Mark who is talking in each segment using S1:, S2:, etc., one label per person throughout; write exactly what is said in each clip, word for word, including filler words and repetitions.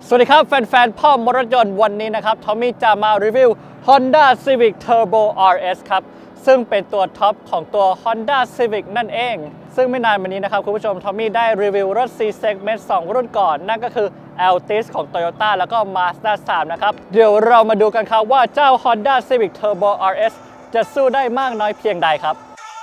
S1: สวัสดีครับแฟนๆพ่อมรถยนต์วันนี้นะครับทอมมี่จะมารีวิว Honda Civic Turbo อาร์ เอส ครับซึ่งเป็นตัวท็อปของตัว Honda Civic นั่นเองซึ่งไม่นานมานี้นะครับคุณผู้ชมทอมมี่ได้รีวิวรถ C Segment สองรุ่นก่อนนั่นก็คือ Altis ของ Toyota แล้วก็ Mazda สามนะครับเดี๋ยวเรามาดูกันครับว่าเจ้า Honda Civic Turbo อาร์ เอส จะสู้ได้มากน้อยเพียงใดครับ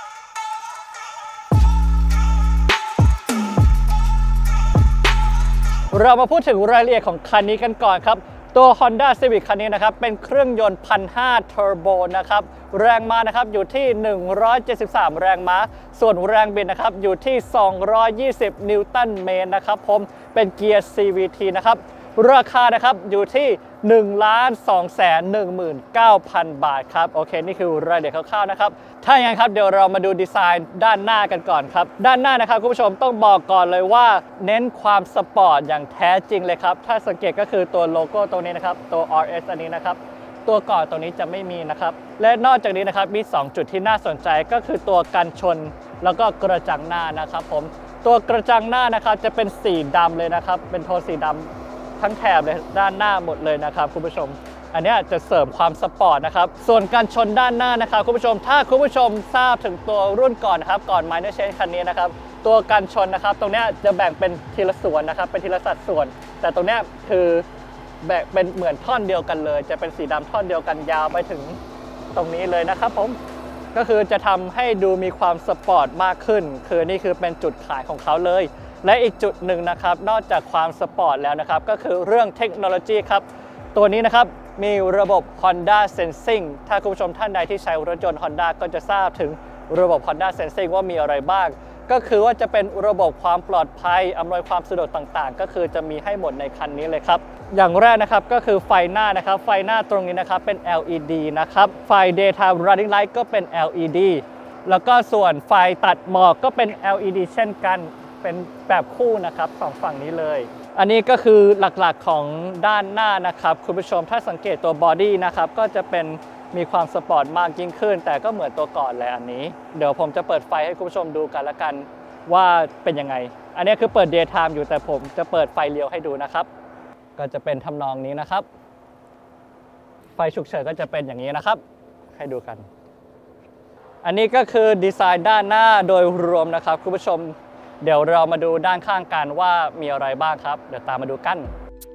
S1: เรามาพูดถึงรายละเอียดของคันนี้กันก่อนครับตัว Honda Civic คันนี้นะครับเป็นเครื่องยนต์ หนึ่งพันห้าร้อย Turbo นะครับแรงม้านะครับอยู่ที่หนึ่งร้อยเจ็ดสิบสามแรงม้าส่วนแรงบิดนะครับอยู่ที่สองร้อยยี่สิบนิวตันเมตรนะครับผมเป็นเกียร์ ซี วี ที นะครับราคานะครับอยู่ที่ หนึ่งล้านสองแสนหนึ่งหมื่นเก้าพัน บาทครับโอเคนี่คือรายละเอียดคร่าวๆนะครับถ้าอย่างนั้นครับเดี๋ยวเรามาดูดีไซน์ด้านหน้ากันก่อนครับด้านหน้านะครับคุณผู้ชมต้องบอกก่อนเลยว่าเน้นความสปอร์ตอย่างแท้จริงเลยครับถ้าสังเกตก็คือตัวโลโก้ตรงนี้นะครับตัว อาร์ เอส อันนี้นะครับตัวก่อนตรงนี้จะไม่มีนะครับและนอกจากนี้นะครับมีสองจุดที่น่าสนใจก็คือตัวกันชนแล้วก็กระจังหน้านะครับผมตัวกระจังหน้านะครับจะเป็นสีดำเลยนะครับเป็นโทนสีดำทั้งแถบเลยด้านหน้าหมดเลยนะครับคุณผู้ชมอันนี้จะเสริมความสปอร์ตนะครับส่วนการชนด้านหน้านะครับคุณผู้ชมถ้าคุณผู้ชมทราบถึงตัวรุ่นก่อนนะครับก่อน Minor Change คันนี้นะครับตัวการชนนะครับตรงนี้จะแบ่งเป็นทีละส่วนนะครับเป็นทีละสัดส่วนแต่ตรงนี้คือแบ่งเป็นเหมือนท่อนเดียวกันเลยจะเป็นสีดำท่อนเดียวกันยาวไปถึงตรงนี้เลยนะครับผมก็คือจะทำให้ดูมีความสปอร์ตมากขึ้นคือนี่คือเป็นจุดขายของเขาเลยและอีกจุดหนึ่งนะครับนอกจากความสปอร์ตแล้วนะครับก็คือเรื่องเทคโนโลยีครับตัวนี้นะครับมีระบบ Honda Sensing ถ้าคุณผู้ชมท่านใดที่ใช้รถยนต์ Honda ก็จะทราบถึงระบบ Honda Sensing ว่ามีอะไรบ้างก็คือว่าจะเป็นระบบความปลอดภัยอำนวยความสะดวกต่างๆก็คือจะมีให้หมดในคันนี้เลยครับอย่างแรกนะครับก็คือไฟหน้านะครับไฟหน้าตรงนี้นะครับเป็น แอล อี ดี นะครับไฟ Daytime Running Light ก็เป็น แอล อี ดี แล้วก็ส่วนไฟตัดหมอกก็เป็น แอล อี ดี เช่นกันเป็นแบบคู่นะครับสองฝั่งนี้เลยอันนี้ก็คือหลักๆของด้านหน้านะครับคุณผู้ชมถ้าสังเกตตัวบอดี้นะครับก็จะเป็นมีความสปอร์ตมากยิ่งขึ้นแต่ก็เหมือนตัวก่อนเลยอันนี้เดี๋ยวผมจะเปิดไฟให้คุณผู้ชมดูกันละกันว่าเป็นยังไงอันนี้คือเปิด Daytime อยู่แต่ผมจะเปิดไฟเลี้ยวให้ดูนะครับก็จะเป็นทำนองนี้นะครับไฟฉุกเฉินก็จะเป็นอย่างนี้นะครับให้ดูกันอันนี้ก็คือดีไซน์ด้านหน้าโดยรวมนะครับคุณผู้ชมเดี๋ยวเรามาดูด้านข้างกันว่ามีอะไรบ้างครับเดี๋ยวตามมาดูกัน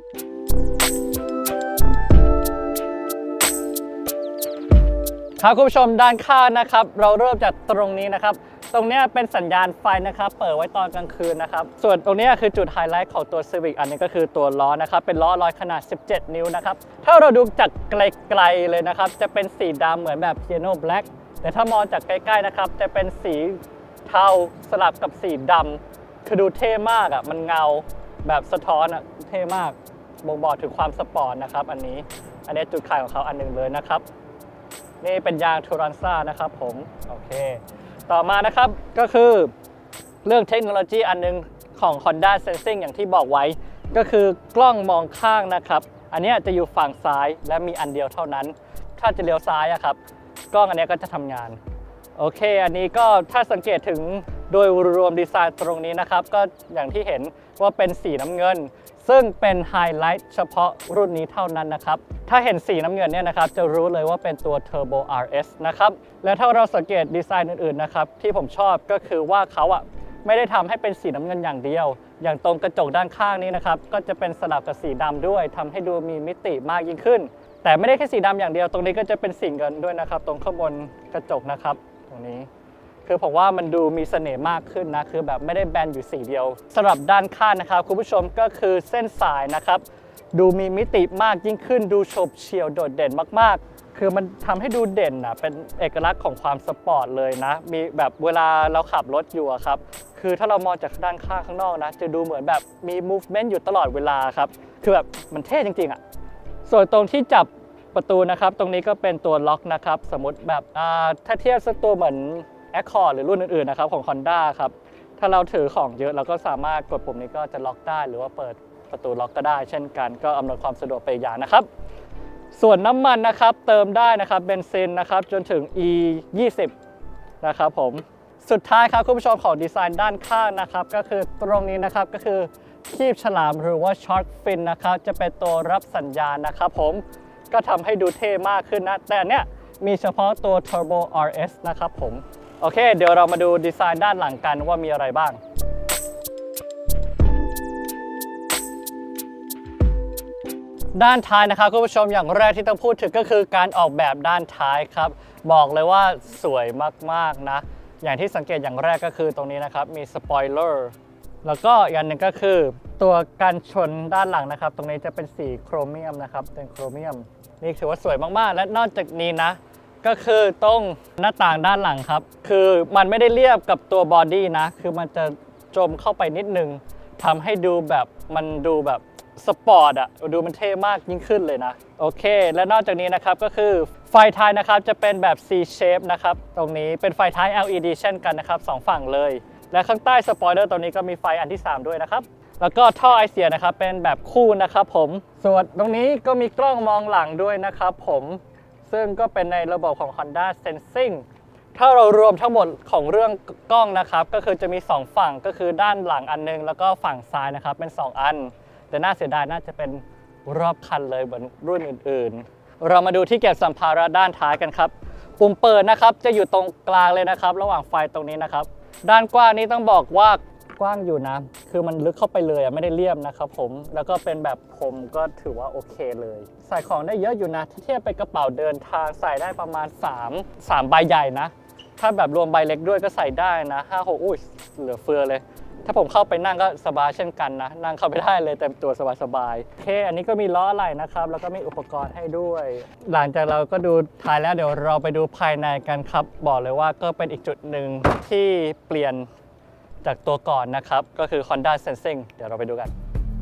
S1: ครับคุณผู้ชมด้านข้างนะครับเราเริ่มจากตรงนี้นะครับตรงนี้เป็นสัญญาณไฟนะครับเปิดไว้ตอนกลางคืนนะครับส่วนตรงนี้คือจุดไฮไลท์ของตัว Civic อันนี้ก็คือตัวล้อนะครับเป็นล้อลอยขนาดสิบเจ็ดนิ้วนะครับถ้าเราดูจากไกลๆเลยนะครับจะเป็นสีดำเหมือนแบบ Piano Black แต่ถ้ามองจากใกล้ๆนะครับจะเป็นสีเทาสลับกับสีดำคือดูเท่มากอ่ะมันเงาแบบสะท้อนอ่ะเท่มากบ่งบอกถึงความสปอร์ตนะครับอันนี้อันนี้จุดขายของเขาอันหนึ่งเลยนะครับนี่เป็นยางทูรันซ่านะครับผมโอเคต่อมานะครับก็คือเรื่องเทคโนโลยีอันนึงของ Honda Sensing อย่างที่บอกไว้ก็คือกล้องมองข้างนะครับอันนี้จะอยู่ฝั่งซ้ายและมีอันเดียวเท่านั้นถ้าจะเลี้ยวซ้ายอะครับกล้องอันนี้ก็จะทำงานโอเคอันนี้ก็ถ้าสังเกตถึงโดยรวมดีไซน์ตรงนี้นะครับก็อย่างที่เห็นว่าเป็นสีน้ำเงินซึ่งเป็นไฮไลท์เฉพาะรุ่นนี้เท่านั้นนะครับถ้าเห็นสีน้ำเงินเนี่ยนะครับจะรู้เลยว่าเป็นตัว Turbo อาร์ เอส นะครับและถ้าเราสังเกตดีไซน์อื่นๆนะครับที่ผมชอบก็คือว่าเขาอ่ะไม่ได้ทำให้เป็นสีน้ำเงินอย่างเดียวอย่างตรงกระจกด้านข้างนี้นะครับก็จะเป็นสลับกับสีดำด้วยทำให้ดูมีมิติมากยิ่งขึ้นแต่ไม่ได้แค่สีดำอย่างเดียวตรงนี้ก็จะเป็นสีเงินด้วยนะครับตรงข้างบนกระจกนะครับตรงนี้คือผมว่ามันดูมีเสน่ห์มากขึ้นนะคือแบบไม่ได้แบนอยู่สีเดียวสำหรับด้านข้างนะครับคุณผู้ชมก็คือเส้นสายนะครับดูมีมิติมากยิ่งขึ้นดูโฉบเฉี่ยวโดดเด่นมากๆคือมันทำให้ดูเด่นนะเป็นเอกลักษณ์ของความสปอร์ตเลยนะมีแบบเวลาเราขับรถอยู่ครับคือถ้าเรามองจากด้านข้างข้างนอกนะจะดูเหมือนแบบมี movement อยู่ตลอดเวลาครับคือแบบมันเท่จริงๆอ่ะส่วนตรงที่จับประตูนะครับตรงนี้ก็เป็นตัวล็อกนะครับสมมติแบบถ้าเทียบสักตัวเหมือนAccord หรือรุ่นอื่นๆนะครับของ Honda ครับถ้าเราถือของเยอะเราก็สามารถกดปุ่มนี้ก็จะล็อกได้หรือว่าเปิดประตูล็อกก็ได้เช่นกันก็อำนวยความสะดวกไปอย่างนะครับส่วนน้ำมันนะครับเติมได้นะครับเบนซินนะครับจนถึง อี ยี่สิบ นะครับผมสุดท้ายครับคุณผู้ชมของดีไซน์ด้านข้างนะครับก็คือตรงนี้นะครับก็คือคีบฉลามหรือว่า Shark Fin นะครับจะเป็นตัวรับสัญญาณนะครับผมก็ทำให้ดูเท่มากขึ้นนะแต่เนี้ยมีเฉพาะตัว Turbo อาร์ เอส นะครับผมโอเคเดี๋ยวเรามาดูดีไซน์ด้านหลังกันว่ามีอะไรบ้างด้านท้ายนะครับคุณผู้ชมอย่างแรกที่ต้องพูดถึงก็คือการออกแบบด้านท้ายครับบอกเลยว่าสวยมากๆนะอย่างที่สังเกตอย่างแรกก็คือตรงนี้นะครับมีสปอยเลอร์แล้วก็อย่างหนึ่งก็คือตัวกันชนด้านหลังนะครับตรงนี้จะเป็นสีโครเมียมนะครับเป็นโครเมียมนี่ถือว่าสวยมากๆและนอกจากนี้นะก็คือตรงหน้าต่างด้านหลังครับคือมันไม่ได้เรียบกับตัวบอดี้นะคือมันจะจมเข้าไปนิดนึงทำให้ดูแบบมันดูแบบสปอร์ตอะดูมันเท่มากยิ่งขึ้นเลยนะโอเคและนอกจากนี้นะครับก็คือไฟท้ายนะครับจะเป็นแบบ C shape นะครับตรงนี้เป็นไฟท้าย แอล อี ดี เช่นกันนะครับสองฝั่งเลยและข้างใต้สปอยเลอร์ตรงนี้ก็มีไฟอันที่สามด้วยนะครับแล้วก็ท่อไอเสียนะครับเป็นแบบคู่นะครับผมส่วนตรงนี้ก็มีกล้องมองหลังด้วยนะครับผมซึ่งก็เป็นในระบบของ Honda Sensing ถ้าเรารวมทั้งหมดของเรื่องกล้องนะครับก็คือจะมีสองฝั่งก็คือด้านหลังอันนึงแล้วก็ฝั่งซ้ายนะครับเป็นสองอันแต่น่าเสียดายน่าจะเป็นรอบคันเลยเหมือนรุ่นอื่นๆเรามาดูที่เก็บสัมภาระด้านท้ายกันครับปุ่มเปิดนะครับจะอยู่ตรงกลางเลยนะครับระหว่างไฟตรงนี้นะครับด้านกว้างนี้ต้องบอกว่ากว้างอยู่นะคือมันลึกเข้าไปเลยไม่ได้เรียบนะครับผมแล้วก็เป็นแบบผมก็ถือว่าโอเคเลยใส่ของได้เยอะอยู่นะถ้าเทียบไปกระเป๋าเดินทางใส่ได้ประมาณ3 3ใบใหญ่นะถ้าแบบรวมใบเล็กด้วยก็ใส่ได้นะห้า หกอุ้ยเหลือเฟือเลยถ้าผมเข้าไปนั่งก็สบายเช่นกันนะนั่งเข้าไปได้เลยเต็มตัวสบายๆโอเคอันนี้ก็มีล้ออะไหล่นะครับแล้วก็มีอุปกรณ์ให้ด้วยหลังจากเราก็ดูท้ายแล้วเดี๋ยวเราไปดูภายในกันครับบอกเลยว่าก็เป็นอีกจุดหนึ่งที่เปลี่ยนจากตัวก่อนนะครับก็คือ Honda Sensing เดี๋ยวเราไปดูกัน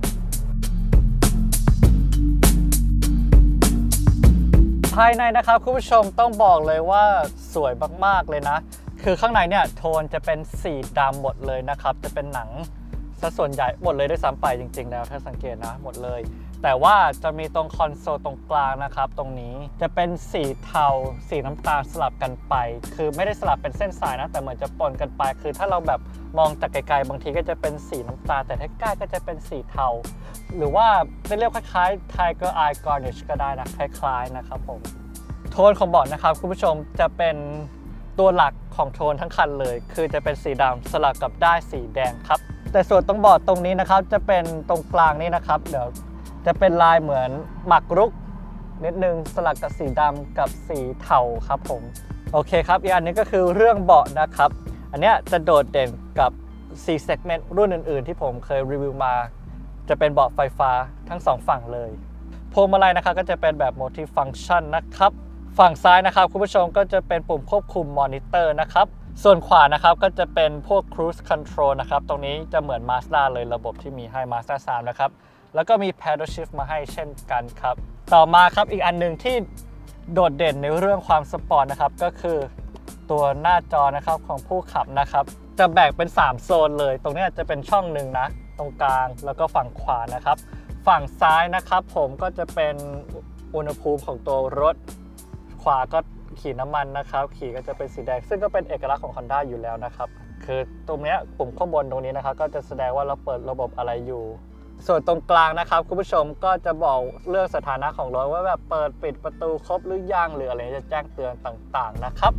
S1: ภายในนะครับคุณผู้ชมต้องบอกเลยว่าสวยมากๆเลยนะคือข้างในเนี่ยโทนจะเป็นสีดำหมดเลยนะครับจะเป็นหนังซะส่วนใหญ่หมดเลยด้วยซ้ำไปจริงๆแล้วถ้าสังเกตนะหมดเลยแต่ว่าจะมีตรงคอนโซลตรงกลางนะครับตรงนี้จะเป็นสีเทาสีน้ำตาลสลับกันไปคือไม่ได้สลับเป็นเส้นสายนะแต่เหมือนจะปนกันไปคือถ้าเราแบบมองจากไกลๆบางทีก็จะเป็นสีน้ำตาลแต่ถ้าใกล้ก็จะเป็นสีเทาหรือว่าจะเรียกคล้ายๆ Tiger Eye Garnish ก็ได้นะคล้ายๆนะครับผมโทนของเบาะนะครับคุณผู้ชมจะเป็นตัวหลักของโทนทั้งคันเลยคือจะเป็นสีดำสลับกับด้ายสีแดงครับแต่ส่วนตรงเบาะตรงนี้นะครับจะเป็นตรงกลางนี้นะครับเดี๋ยวจะเป็นลายเหมือนหมักรุกนิดนึงสลับกับสีดำกับสีเทาครับผมโอเคครับอีกอันนี้ก็คือเรื่องเบาะนะครับอันนี้จะโดดเด่นกับ C segment รุ่นอื่นๆที่ผมเคยรีวิวมาจะเป็นเบาะไฟฟ้าทั้งสองฝั่งเลยพวงมาลัยนะครับก็จะเป็นแบบ multi-function นะครับฝั่งซ้ายนะครับคุณผู้ชมก็จะเป็นปุ่มควบคุมมอนิเตอร์นะครับส่วนขวานะครับก็จะเป็นพวก cruise control นะครับตรงนี้จะเหมือน Mazda เลยระบบที่มีให้ Mazda สามนะครับแล้วก็มี paddle shift มาให้เช่นกันครับต่อมาครับอีกอันหนึ่งที่โดดเด่นในเรื่องความสปอร์ตนะครับก็คือตัวหน้าจอนะครับของผู้ขับนะครับจะแบ่งเป็นสามโซนเลยตรงนี้จะเป็นช่องหนึ่งนะตรงกลางแล้วก็ฝั่งขวานะครับฝั่งซ้ายนะครับผมก็จะเป็นอุณหภูมิของตัวรถขวาก็ขีดน้ำมันนะครับขีดก็จะเป็นสีแดงซึ่งก็เป็นเอกลักษณ์ของ Honda อยู่แล้วนะครับคือตรงนี้ปุ่มข้างบนตรงนี้นะครับก็จะแสดงว่าเราเปิดระบบอะไรอยู่ส่วนตรงกลางนะครับคุณผู้ชมก็จะบอกเรื่องสถานะของรถว่าแบบเปิดปิดประตูครบหรือยังหรืออะไรจะแจ้งเตือนต่างๆนะครับ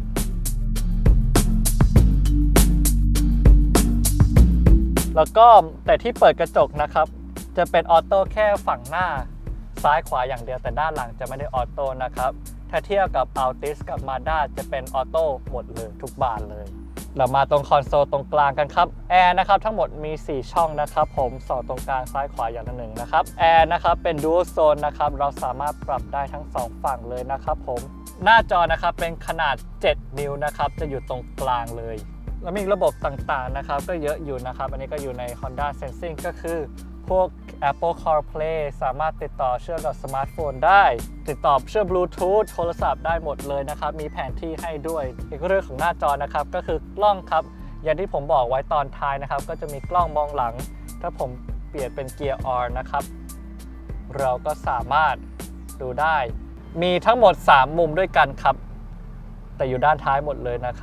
S1: แล้วก็แต่ที่เปิดกระจกนะครับจะเป็นออโต้แค่ฝั่งหน้าซ้ายขวาอย่างเดียวแต่ด้านหลังจะไม่ได้ออโต้นะครับถ้าเทียบกับ Altis กับ Mazda จะเป็นออโต้หมดเลยทุกบานเลยเรามาตรงคอนโซลตรงกลางกันครับแอร์นะครับทั้งหมดมีสี่ช่องนะครับผมสองตรงกลางซ้ายขวาอย่างละหนึ่งนะครับแอร์นะครับเป็น Dual Zone นะครับเราสามารถปรับได้ทั้งสองฝั่งเลยนะครับผมหน้าจอนะครับเป็นขนาดเจ็ดนิ้วนะครับจะอยู่ตรงกลางเลยแล้วมีระบบต่างๆนะครับก็เยอะอยู่นะครับอันนี้ก็อยู่ใน Honda Sensing ก็คือพวก Apple CarPlay สามารถติดต่อเชื่อมกับสมาร์ทโฟนได้ติดต่อเชื่อม Bluetooth โทรศัพท์ได้หมดเลยนะครับมีแผนที่ให้ด้วยอีกเรื่องของหน้าจอนะครับก็คือกล้องครับอย่างที่ผมบอกไว้ตอนท้ายนะครับก็จะมีกล้องมองหลังถ้าผมเปลี่ยนเป็นเกียร์ R นะครับเราก็สามารถดูได้มีทั้งหมดสามมุมด้วยกันครับแต่อยู่ด้านท้ายหมดเลยนะครับ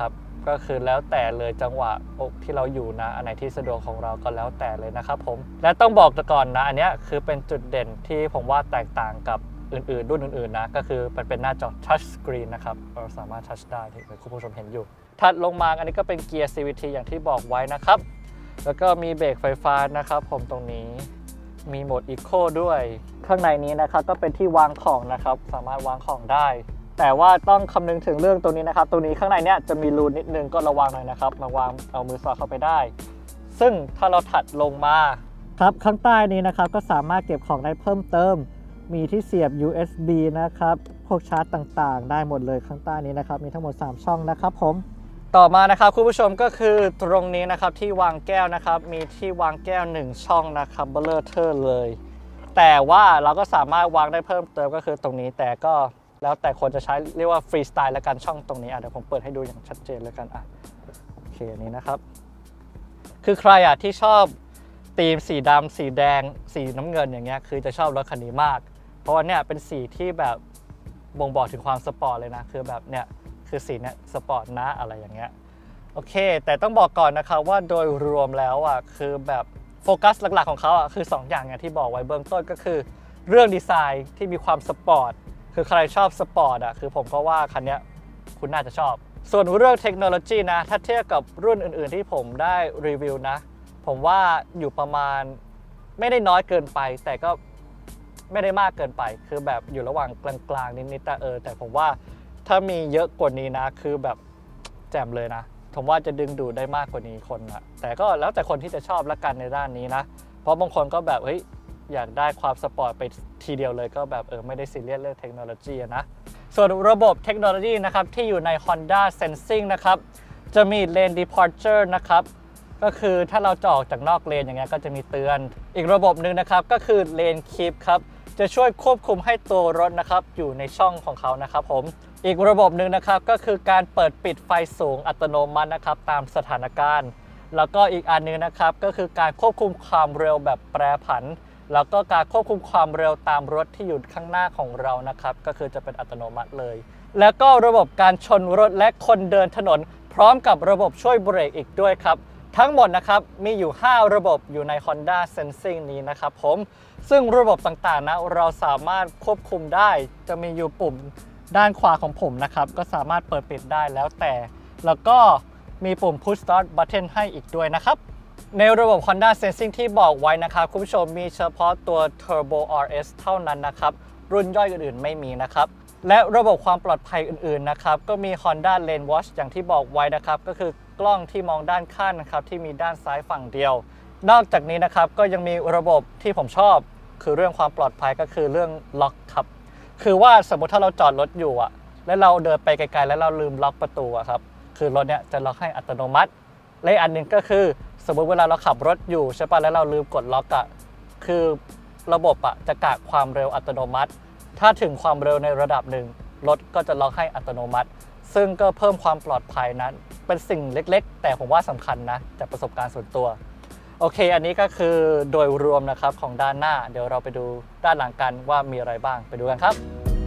S1: ก็คือแล้วแต่เลยจังหวะที่เราอยู่นะอันไหนที่สะดวกของเราก็แล้วแต่เลยนะครับผมและต้องบอกก่อนนะอันนี้คือเป็นจุดเด่นที่ผมว่าแตกต่างกับอื่นๆรุ่นอื่นๆนะก็คือมันเป็นหน้าจอ touch screen นะครับเราสามารถ touch ได้ที่คุณผู้ชมเห็นอยู่ถัดลงมาอันนี้ก็เป็นเกียร์ ซี วี ที อย่างที่บอกไว้นะครับแล้วก็มีเบรกไฟฟ้านะครับผมตรงนี้มีโหมด Eco ด้วยข้างในนี้นะครับก็เป็นที่วางของนะครับสามารถวางของได้แต่ว่าต้องคำนึงถึงเรื่องตัวนี้นะครับตัวนี้ข้างในเนี้ยจะมีรูนิดนึงก็ระวังหน่อยนะครับมาวางเอามือสอดเข้าไปได้ซึ่งถ้าเราถัดลงมาครับข้างใต้นี้นะครับก็สามารถเก็บของได้เพิ่มเติมมีที่เสียบ ยู เอส บี นะครับพวกชาร์จต่างๆได้หมดเลยข้างใต้นี้นะครับมีทั้งหมดสามช่องนะครับผมต่อมานะครับคุณผู้ชมก็คือตรงนี้นะครับที่วางแก้วนะครับมีที่วางแก้วหนึ่งช่องนะครับเบลอเทอร์เลยแต่ว่าเราก็สามารถวางได้เพิ่มเติมก็คือตรงนี้แต่ก็แล้วแต่คนจะใช้เรียกว่าฟรีสไตล์แล้วกันช่องตรงนี้อ่ะเดี๋ยวผมเปิดให้ดูอย่างชัดเจนเลยกันอ่ะโอเคนี้นะครับคือใครอ่ะที่ชอบธีมสีดำสีแดงสีน้ำเงินอย่างเงี้ยคือจะชอบรถคันนี้มากเพราะว่าเนี่ยเป็นสีที่แบบบ่งบอกถึงความสปอร์ตเลยนะคือแบบเนี่ยคือสีเนี่ยสปอร์ตนะอะไรอย่างเงี้ยโอเคแต่ต้องบอกก่อนนะครับว่าโดยรวมแล้วอ่ะคือแบบโฟกัสหลักๆของเขาอ่ะคือสองอย่างอย่างที่บอกไว้เบื้องต้นก็คือเรื่องดีไซน์ที่มีความสปอร์ตคือใครชอบสปอร์ตอ่ะคือผมก็ว่าคันนี้คุณน่าจะชอบส่วนเรื่องเทคโนโลยีนะถ้าเทียบกับรุ่นอื่นๆที่ผมได้รีวิวนะผมว่าอยู่ประมาณไม่ได้น้อยเกินไปแต่ก็ไม่ได้มากเกินไปคือแบบอยู่ระหว่างกลางๆนิดๆแต่เออแต่ผมว่าถ้ามีเยอะกว่านี้นะคือแบบแจ่มเลยนะผมว่าจะดึงดูดได้มากกว่านี้คนนะแต่ก็แล้วแต่คนที่จะชอบละกันในด้านนี้นะเพราะบางคนก็แบบเฮ้ยอยากได้ความสปอร์ตไปทีเดียวเลยก็แบบเออไม่ได้ซีเรียสเรื่องเทคโนโลยีนะส่วนระบบเทคโนโลยีนะครับที่อยู่ใน Honda Sensing นะครับจะมี Lane Departure นะครับก็คือถ้าเราจะออกจากนอกเลนอย่างเงี้ยก็จะมีเตือนอีกระบบหนึ่งนะครับก็คือ Lane Keep ครับจะช่วยควบคุมให้ตัวรถนะครับอยู่ในช่องของเขานะครับผมอีกระบบหนึ่งนะครับก็คือการเปิดปิดไฟสูงอัตโนมัตินะครับตามสถานการณ์แล้วก็อีกอันนึงนะครับก็คือการควบคุมความเร็วแบบแปรผันแล้วก็การควบคุมความเร็วตามรถที่อยู่ข้างหน้าของเรานะครับก็คือจะเป็นอัตโนมัติเลยแล้วก็ระบบการชนรถและคนเดินถนนพร้อมกับระบบช่วยเบรกอีกด้วยครับทั้งหมดนะครับมีอยู่ห้าระบบอยู่ใน Honda Sensing นี้นะครับผมซึ่งระบบต่างๆนะเราสามารถควบคุมได้จะมีอยู่ปุ่มด้านขวาของผมนะครับก็สามารถเปิดปิดได้แล้วแต่แล้วก็มีปุ่ม Push Start Button ให้อีกด้วยนะครับในระบบ Honda Sensing ที่บอกไว้นะครับคุณผู้ชมมีเฉพาะตัว Turbo อาร์ เอส เท่านั้นนะครับรุ่นย่อยอื่นๆไม่มีนะครับและระบบความปลอดภัยอื่นๆนะครับก็มี Honda Lane Watch อย่างที่บอกไว้นะครับก็คือกล้องที่มองด้านข้างนะครับที่มีด้านซ้ายฝั่งเดียวนอกจากนี้นะครับก็ยังมีระบบที่ผมชอบคือเรื่องความปลอดภัยก็คือเรื่องล็อกครับคือว่าสมมติถ้าเราจอดรถอยู่อะแล้วเราเดินไปไกลๆแล้วเราลืมล็อกประตูอะครับคือรถเนี้ยจะล็อกให้อัตโนมัติและอันหนึ่งก็คือสมมติเวลาเราขับรถอยู่ใช่ป่ะแล้วเราลืมกดล็อกอะคือระบบอะจะกะความเร็วอัตโนมัติถ้าถึงความเร็วในระดับหนึ่งรถก็จะล็อกให้อัตโนมัติซึ่งก็เพิ่มความปลอดภัยนั้นเป็นสิ่งเล็กๆแต่ผมว่าสำคัญนะจากประสบการณ์ส่วนตัวโอเคอันนี้ก็คือโดยรวมนะครับของด้านหน้าเดี๋ยวเราไปดูด้านหลังกันว่ามีอะไรบ้างไปดูกันครับ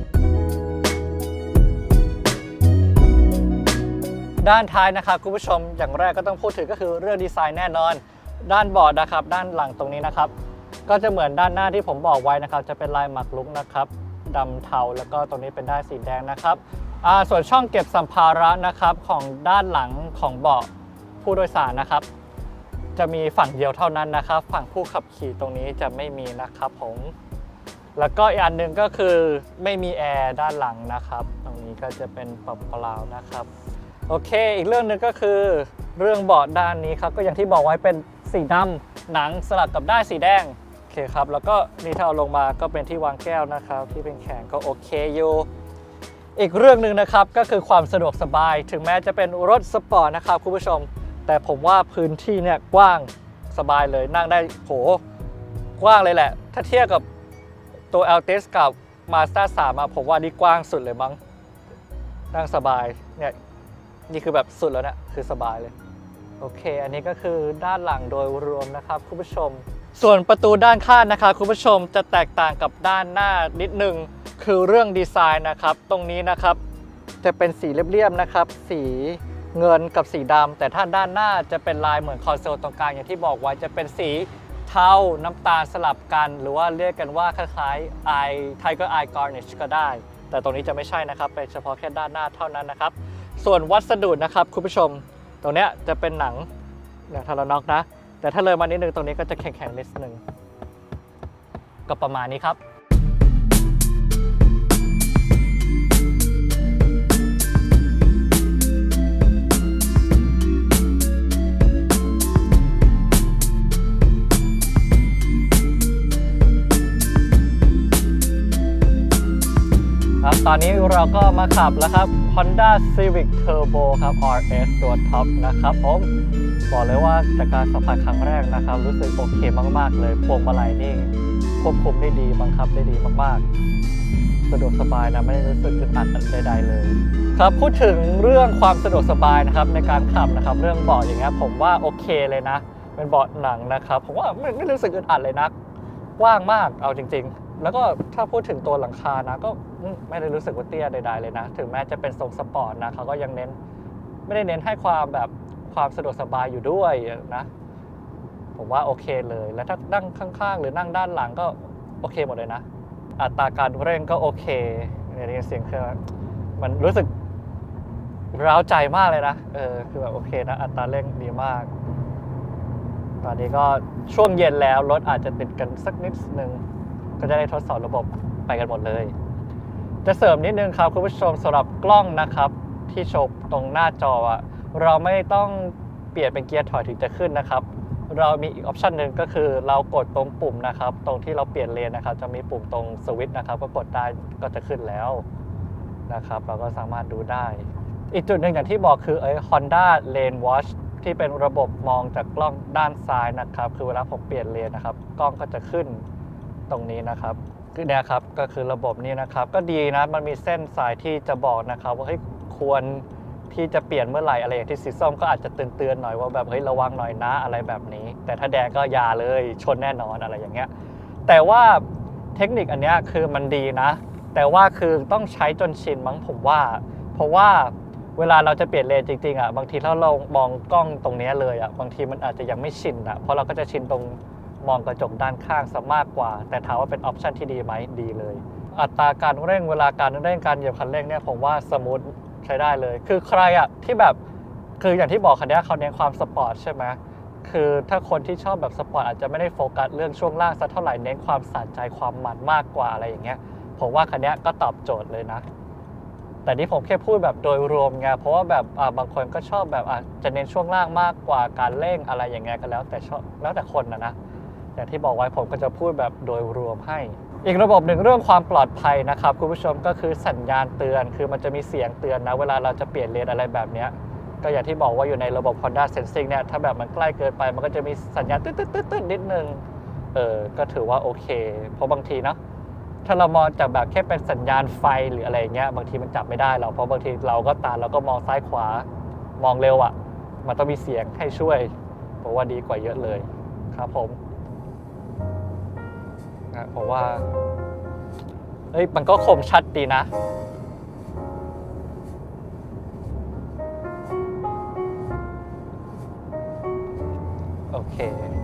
S1: ด้านท้ายนะครับคุณผู้ชมอย่างแรกก็ต้องพูดถึงก็คือเรื่องดีไซน์แน่นอนด้านบอร์ดนะครับด้านหลังตรงนี้นะครับก็จะเหมือนด้านหน้าที่ผมบอกไว้นะครับจะเป็นลายหมักลุกนะครับดำเทาแล้วก็ตรงนี้เป็นด้านสีแดงนะครับส่วนช่องเก็บสัมภาระนะครับของด้านหลังของเบาะผู้โดยสารนะครับจะมีฝั่งเดียวเท่านั้นนะครับฝั่งผู้ขับขี่ตรงนี้จะไม่มีนะครับผมแล้วก็อีกอันหนึ่งก็คือไม่มีแอร์ด้านหลังนะครับตรงนี้ก็จะเป็นเปล่าๆนะครับโอเคอีกเรื่องหนึ่งก็คือเรื่องเบาะด้านนี้ครับก็อย่างที่บอกไว้เป็นสีดำหนังสลับกับด้านสีแดงโอเคครับแล้วก็นี่ถ้าเอาลงมาก็เป็นที่วางแก้วนะครับที่เป็นแขนก็โอเคอยู่อีกเรื่องหนึ่งนะครับก็คือความสะดวกสบายถึงแม้จะเป็นรถสปอร์ตนะครับคุณผู้ชมแต่ผมว่าพื้นที่เนี่ยกว้างสบายเลยนั่งได้โหกว้างเลยแหละถ้าเทียบกับตัว Altis กับ Mazda สามมาผมว่านี่กว้างสุดเลยมั้งนั่งสบายเนี่ยนี่คือแบบสุดแล้วนะคือสบายเลยโอเคอันนี้ก็คือด้านหลังโดยรวมนะครับคุณผู้ชมส่วนประตูด้านข้างนะครับคุณผู้ชมจะแตกต่างกับด้านหน้านิดนึงคือเรื่องดีไซน์นะครับตรงนี้นะครับจะเป็นสีเรียบๆนะครับสีเงินกับสีดำแต่ถ้าด้านหน้าจะเป็นลายเหมือนคอนโซลตรงกลางอย่างที่บอกไว้จะเป็นสีเทาน้ำตาลสลับกันหรือว่าเรียกกันว่าคล้ายๆ eye tiger eye garnish ก็ได้แต่ตรงนี้จะไม่ใช่นะครับเป็นเฉพาะแค่ด้านหน้าเท่านั้นนะครับส่วนวัสดุนะครับคุณผู้ชมตรงนี้จะเป็นหนังหนังทารานอกนะแต่ถ้าเลยมานิดนึงตรงนี้ก็จะแข็งๆนิดนึงก็ประมาณนี้ครับตอนนี้เราก็มาขับแล้วครับ Honda Civic Turbo ครับ อาร์ เอส ตัวท็อปนะครับผมบอกเลยว่าจากการสัมผัสครั้งแรกนะครับรู้สึกโอเคมากๆเลยพวงมาลัยนี่ควบคุมได้ดีบังคับได้ดีมากๆสะดวกสบายนะไม่ได้รู้สึกอึดอัดใดๆเลยครับพูดถึงเรื่องความสะดวกสบายนะครับในการขับนะครับเรื่องเบาะอย่างเงี้ยผมว่าโอเคเลยนะเป็นเบาะหนังนะครับผมว่าไม่ไม่รู้สึกอึดอัดเลยนะกว้างมากเอาจริงๆแล้วก็ถ้าพูดถึงตัวหลังคานะก็ไม่ได้รู้สึกว่าเตี้ยใดๆเลยนะถึงแม้จะเป็นทรงสปอร์ตนะเขาก็ยังเน้นไม่ได้เน้นให้ความแบบความสะดวกสบายอยู่ด้วยนะผมว่าโอเคเลยแล้วถ้านั่งข้างๆหรือนั่งด้านหลังก็โอเคหมดเลยนะอัตราการเร่งก็โอเคเนี่ยเสียงเครื่องมันรู้สึกร้าวใจมากเลยนะเออคือแบบโอเคนะอัตราเร่งดีมากตอนนี้ก็ช่วงเย็นแล้วรถอาจจะติดกันสักนิดนึงก็จะได้ทดสอบระบบไปกันหมดเลยจะเสริมนิดนึงครับคุณผู้ชมสำหรับกล้องนะครับที่โชว์ตรงหน้าจออะเราไม่ต้องเปลี่ยนเป็นเกียร์ถอยถึงจะขึ้นนะครับเรามีอีกออปชันหนึ่งก็คือเรากดตรงปุ่มนะครับตรงที่เราเปลี่ยนเลนนะครับจะมีปุ่มตรงสวิตช์นะครับก็กดได้ก็จะขึ้นแล้วนะครับเราก็สามารถดูได้อีกจุดหนึ่งอย่างที่บอกคือไอ้ Honda Lane Watch ที่เป็นระบบมองจากกล้องด้านซ้ายนะครับคือเวลาผมเปลี่ยนเลนนะครับกล้องก็จะขึ้นตรงนี้นะครับคือเนี่ยครับก็คือระบบนี้นะครับก็ดีนะมันมีเส้นสายที่จะบอกนะครับว่าเฮ้ยควรที่จะเปลี่ยนเมื่อไหร่อะไรอย่างที่สีส้มก็อาจจะเตือนๆหน่อยว่าแบบเฮ้ยระวังหน่อยนะอะไรแบบนี้แต่ถ้าแดงก็ยาเลยชนแน่นอนอะไรอย่างเงี้ยแต่ว่าเทคนิคอันนี้คือมันดีนะแต่ว่าคือต้องใช้จนชินมั้งผมว่าเพราะว่าเวลาเราจะเปลี่ยนเลนจริงๆอ่ะบางทีถ้าเรามองกล้องตรงนี้เลยอ่ะบางทีมันอาจจะยังไม่ชินอ่ะเพราะเราก็จะชินตรงมองกระจกด้านข้างซะมากกว่าแต่ถามว่าเป็นออปชันที่ดีไหมดีเลยอัตราการเร่งเวลาการเร่งการเหยียบคันเร่งเนี่ยผมว่าสมูทใช้ได้เลยคือใครอะที่แบบคืออย่างที่บอกคันนี้เขาเน้นความสปอร์ตใช่ไหมคือถ้าคนที่ชอบแบบสปอร์ตอาจจะไม่ได้โฟกัสเรื่องช่วงล่างสักเท่าไหร่เน้นความสะใจความมันมากกว่าอะไรอย่างเงี้ยผมว่าคันนี้ก็ตอบโจทย์เลยนะแต่นี่ผมแค่พูดแบบโดยรวมไงเพราะว่าแบบบางคนก็ชอบแบบจะเน้นช่วงล่างมากกว่าการเร่งอะไรอย่างเงี้ยก็แล้วแต่ชอบแล้วแต่คนนะนะอย่างที่บอกไว้ผมก็จะพูดแบบโดยรวมให้อีกระบบหนึ่งเรื่องความปลอดภัยนะครับคุณผู้ชมก็คือสัญญาณเตือนคือมันจะมีเสียงเตือนนะเวลาเราจะเปลี่ยนเลนอะไรแบบนี้ก็อย่างที่บอกว่าอยู่ในระบบ Honda Sensing เนี่ยถ้าแบบมันใกล้เกินไปมันก็จะมีสัญญาณตึ๊ดตึ๊ดตึ๊ดตึ๊ดนิดนึงเออก็ถือว่าโอเคเพราะบางทีนะถ้าเรามองจากแบบแค่เป็นสัญญาณไฟหรืออะไรเงี้ยบางทีมันจับไม่ได้หรอกเพราะบางทีเราก็ตาเราก็มองซ้ายขวามองเร็วอ่ะมันต้องมีเสียงให้ช่วยเพราะว่าดีกว่าเยอะเลยครับผมผมว่าเอ้ยมันก็คมชัดดีนะโอเค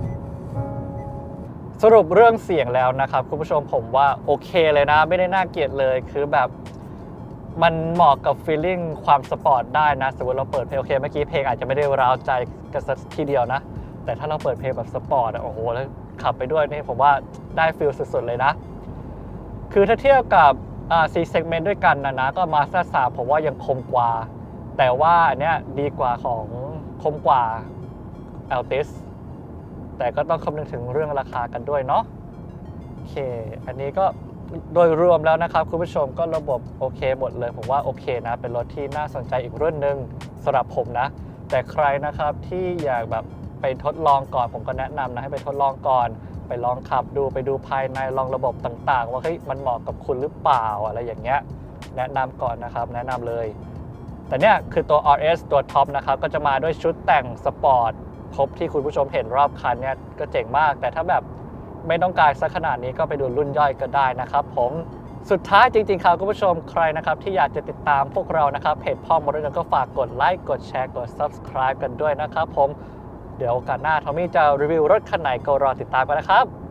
S1: สรุปเรื่องเสียงแล้วนะครับคุณผู้ชมผมว่าโอเคเลยนะไม่ได้น่าเกลียดเลยคือแบบมันเหมาะกับฟีลลิ่งความสปอร์ตได้นะสมมติเราเปิดเพลงโอเคเมื่อกี้เพลงอาจจะไม่ได้ร้าวใจกันสักทีเดียวนะแต่ถ้าเราเปิดเพลงแบบสปอร์ตโอ้โหแล้วขับไปด้วยนี่ผมว่าได้ฟีลสุดๆเลยนะคือถ้าเทียบกับสี่เซกเมนต์ด้วยกันนะนะก็มาสเตอร์สามผมว่ายังคมกว่าแต่ว่าอันเนี้ยดีกว่าของคมกว่า Altis แต่ก็ต้องคำนึงถึงเรื่องราคากันด้วยเนาะโอเคอันนี้ก็โดยรวมแล้วนะครับคุณผู้ชมก็ระบบโอเคหมดเลยผมว่าโอเคนะเป็นรถที่น่าสนใจอีกรุ่นหนึ่งสำหรับผมนะแต่ใครนะครับที่อยากแบบไปทดลองก่อนผมก็แนะนำนะให้ไปทดลองก่อนไปลองขับดูไปดูภายในลองระบบต่างๆว่าเฮ้ยมันเหมาะกับคุณหรือเปล่าอะไรอย่างเงี้ยแนะนำก่อนนะครับแนะนำเลยแต่เนี้ยคือตัว อาร์ เอส ตัวท็อปนะครับก็จะมาด้วยชุดแต่งสปอร์ตครบที่คุณผู้ชมเห็นรอบคันเนี้ยก็เจ๋งมากแต่ถ้าแบบไม่ต้องการสักขนาดนี้ก็ไปดูรุ่นย่อยก็ได้นะครับผมสุดท้ายจริงๆครับคุณผู้ชมใครนะครับที่อยากจะติดตามพวกเรานะครับเพจพ่อมดยนต์ก็ฝากกดไลค์กดแชร์กด Subscribe กันด้วยนะครับผมเดี๋ยวโอกาสหน้าทอมมี่จะรีวิวรถคันไหนก็รอติดตามกันนะครับ